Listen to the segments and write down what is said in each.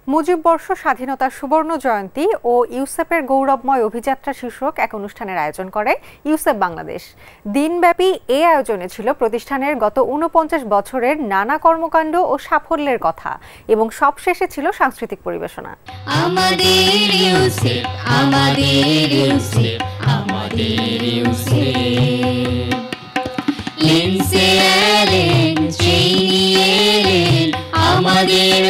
মুজিব বর্ষ স্বাধীনতার সুবর্ণ জয়ন্তী ও ইউসেপের গৌরবময় অভিযাত্রা শীর্ষক এক অনুষ্ঠানের আয়োজন করে ইউসেপ বাংলাদেশ। দিনব্যাপী এই আয়োজনে ছিল প্রতিষ্ঠানের গত ৪৯ বছরের নানা কর্মকাণ্ড ও সাফল্যের কথা এবং সবশেষে ছিল সাংস্কৃতিক পরিবেশনা। আমাদের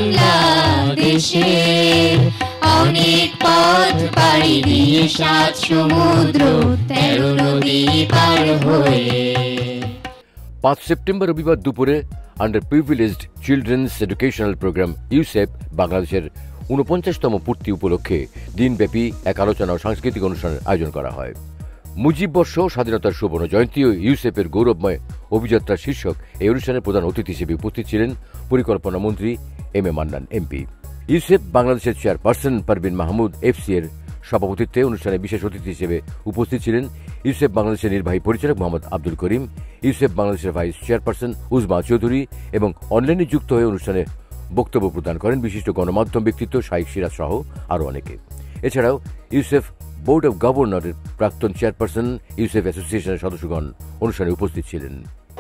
বাংলাদেশের অনেক পথ পাড়ি দিয়ে ৭ সমুদ্র ১৩ নদী পার হয়ে ৫ সেপ্টেম্বর রবিবার দুপুরে under privileged children's educational program UCEP বাংলাদেশের ৪৯তম পূর্তি উপলক্ষে দিনব্যাপী এক আলোচনা ও সাংস্কৃতিক অনুষ্ঠানের আয়োজন করা হয়। মুজিব বর্ষ স্বাধীনতার সুবর্ণ জয়ন্তী ও ইউসেপের গৌরবময় অভিযাত্রা শীর্ষক এই অনুষ্ঠানের প্রধান অতিথি হিসেবে উপস্থিত ছিলেন পরিকল্পনা মন্ত্রী মান্নান এমপি। ইউসেপ বাংলাদেশের চেয়ারপারসন পারভিন মাহমুদ এফসিএ এর সভাপতিত্বে অনুষ্ঠানে বিশেষ অতিথি হিসেবে উপস্থিত ছিলেন ইউসেপ বাংলাদেশের নির্বাহী পরিচালক মোহাম্মদ আব্দুল করিম, ইউসেপ বাংলাদেশের ভাইস চেয়ারপারসন উজমা চৌধুরী এবং অনলাইনে যুক্ত হয়ে অনুষ্ঠানে বক্তব্য প্রদান করেন বিশিষ্ট গণমাধ্যম ব্যক্তিত্ব শাইখ সিরাজ সহ আরও অনেকে। এছাড়াও ইউসেপ বোর্ড অব গভর্নরের প্রাক্তন চেয়ারপারসন ইউসেপ অ্যাসোসিয়েশনের সদস্যগণ অনুষ্ঠানে উপস্থিত ছিলেন।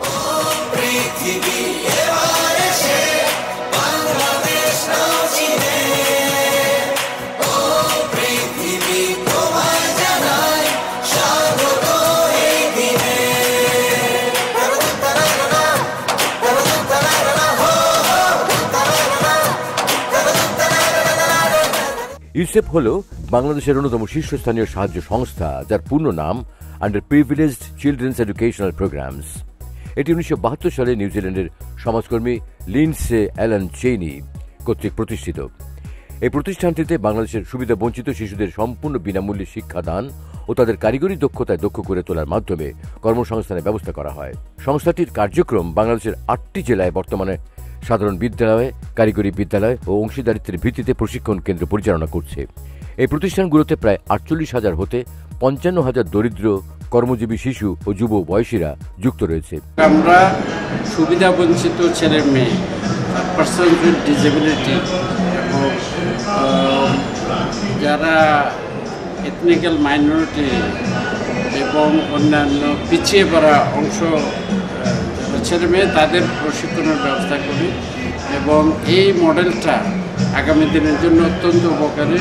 ইউসেপ হল বাংলাদেশের অন্যতম শীর্ষস্থানীয় সাহায্য সংস্থা, যার পূর্ণ নাম under privileged children's educational programs. এটি ১৯৭২ সালে নিউজিল্যান্ডের সমাজকর্মী লিন্ডসে অ্যালান চেইনি কর্তৃক প্রতিষ্ঠিত। এই প্রতিষ্ঠানটিতে বাংলাদেশের সুবিধা বঞ্চিত শিশুদের সম্পূর্ণ বিনামূল্যে শিক্ষাদান ও তাদের কারিগরি দক্ষতায় দক্ষ করে তোলার মাধ্যমে কর্মসংস্থানের ব্যবস্থা করা হয়। সংস্থাটির কার্যক্রম বাংলাদেশের ৮টি জেলায় বর্তমানে সাধারণ বিদ্যালয়, কারিগরি বিদ্যালয় ও অংশীদারিত্বের ভিত্তিতে প্রশিক্ষণ কেন্দ্র পরিচালনা করছে। এই প্রতিষ্ঠানগুলোতে প্রায় ৪৮,০০০ হতে ৫৫,০০০ দরিদ্র কর্মজীবী শিশু ও যুব বয়সীরা যুক্ত রয়েছে। আমরা সুবিধা বঞ্চিত ছেলে মেয়ে, পার্সন উইথ ডিসেবিলিটি এবং যারা এথনিক্যাল মাইনরিটি এবং অন্যান্য পিছিয়ে পড়া অংশ ছেলে মেয়ে, তাদের প্রশিক্ষণের ব্যবস্থা করি এবং এই মডেলটা আগামী দিনের জন্য অত্যন্ত উপকারী।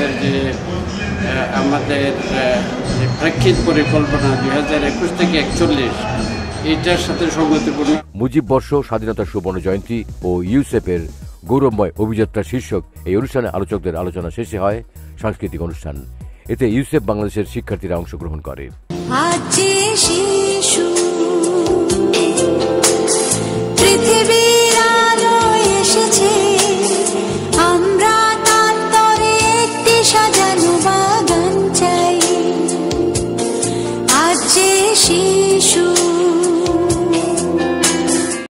আমাদের যে প্রেক্ষিত পরিকল্পনা ২০২১ থেকে ৪১ এইটার সাথে সঙ্গতিপূর্ণ। মুজিব বর্ষ স্বাধীনতার সুবর্ণ জয়ন্তী ও ইউসেপের গৌরবময় অভিযাত্রা শীর্ষক এই অনুষ্ঠানে আলোচকদের আলোচনা শেষে হয় সাংস্কৃতিক অনুষ্ঠান। এতে ইউসেপ বাংলাদেশের শিক্ষার্থীরা অংশগ্রহণ করে।